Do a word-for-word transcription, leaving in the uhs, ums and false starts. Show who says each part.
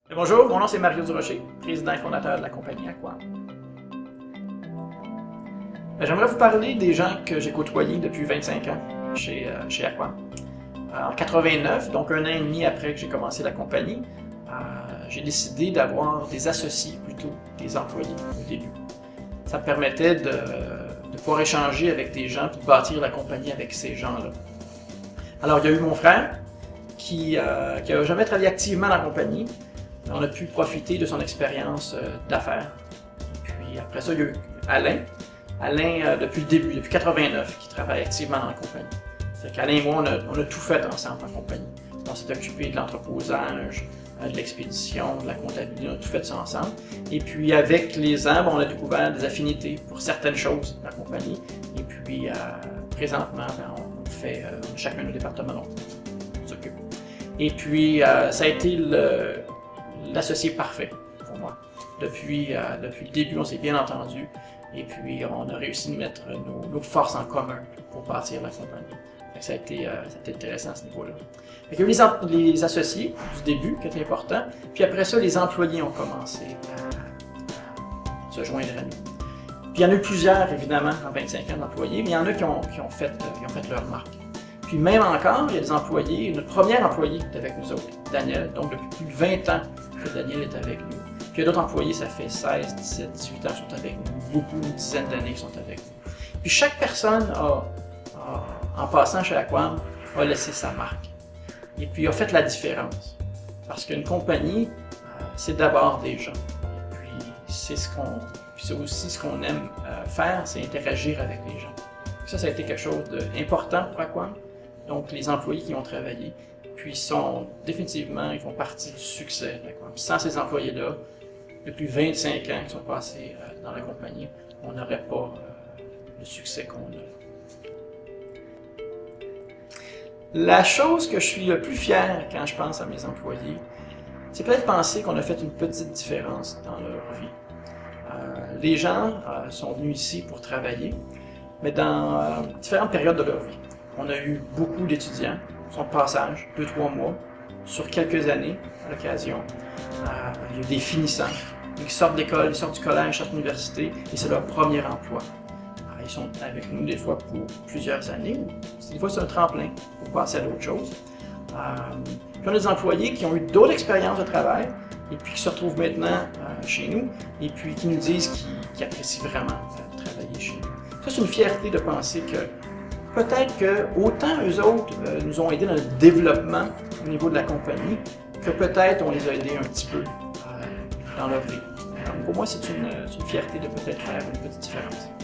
Speaker 1: Bonjour, mon nom c'est Mario Durocher, président et fondateur de la compagnie Aquam. J'aimerais vous parler des gens que j'ai côtoyés depuis vingt-cinq ans chez, euh, chez Aquam. En quatre-vingt-neuf, donc un an et demi après que j'ai commencé la compagnie, euh, j'ai décidé d'avoir des associés plutôt que des employés au début. Ça me permettait de, de pouvoir échanger avec des gens et de bâtir la compagnie avec ces gens-là. Alors il y a eu mon frère qui n'a euh, jamais travaillé activement dans la compagnie. On a pu profiter de son expérience euh, d'affaires. Puis après ça, il y a eu Alain. Alain, euh, depuis le début, depuis quatre-vingt-neuf, qui travaille activement dans la compagnie. C'est qu'Alain et moi, on a, on a tout fait ensemble en compagnie. On s'est occupé de l'entreposage, euh, de l'expédition, de la comptabilité, on a tout fait ça ensemble. Et puis avec les ans, bon, on a découvert des affinités pour certaines choses de la compagnie. Et puis euh, présentement, ben, on fait euh, chacun nos départements, donc on s'occupe. Et puis euh, ça a été le l'associé parfait pour moi. Depuis, euh, depuis le début, on s'est bien entendu et puis on a réussi de mettre nos, nos forces en commun pour bâtir la compagnie. Fait que ça, a été, euh, ça a été intéressant à ce niveau-là. Il y a eu les, les associés du début qui étaient importants, puis après ça, les employés ont commencé à, à se joindre à nous. Puis il y en a eu plusieurs, évidemment, en vingt-cinq ans d'employés, mais il y en a qui ont, qui ont, fait, qui ont fait leur marque. Puis même encore, il y a des employés, notre premier employé est avec nous autres, Daniel, donc depuis plus de vingt ans que Daniel est avec nous. Puis il y a d'autres employés, ça fait seize, dix-sept, dix-huit ans qui sont avec nous, beaucoup, une dizaine d'années qui sont avec nous. Puis chaque personne, a, a, en passant chez Aquam, a laissé sa marque. Et puis a fait la différence. Parce qu'une compagnie, euh, c'est d'abord des gens. Et puis c'est ce qu'on, puis c'est aussi ce qu'on aime euh, faire, c'est interagir avec les gens. Ça, ça a été quelque chose d'important pour Aquam. Donc, les employés qui ont travaillé, puis sont définitivement, ils font partie du succès. Puis sans ces employés-là, depuis vingt-cinq ans qui sont passés euh, dans la compagnie, on n'aurait pas euh, le succès qu'on a. La chose que je suis le plus fier quand je pense à mes employés, c'est peut-être penser qu'on a fait une petite différence dans leur vie. Euh, les gens euh, sont venus ici pour travailler, mais dans euh, différentes périodes de leur vie. On a eu beaucoup d'étudiants, son passage, deux, trois mois, sur quelques années à l'occasion. Euh, il y a eu des finissants, ils sortent d'école, ils sortent du collège, ils sortent de l'université, et c'est leur premier emploi. Alors, ils sont avec nous des fois pour plusieurs années, ou des fois c'est un tremplin pour passer à d'autres choses. Euh, puis on a des employés qui ont eu d'autres expériences de travail, et puis qui se retrouvent maintenant euh, chez nous, et puis qui nous disent qu'ils qu'ils apprécient vraiment euh, travailler chez nous. Ça, c'est une fierté de penser que peut-être que autant eux autres euh, nous ont aidés dans le développement au niveau de la compagnie, que peut-être on les a aidés un petit peu euh, dans leur vie. Donc pour moi, c'est une, une fierté de peut-être faire une petite différence.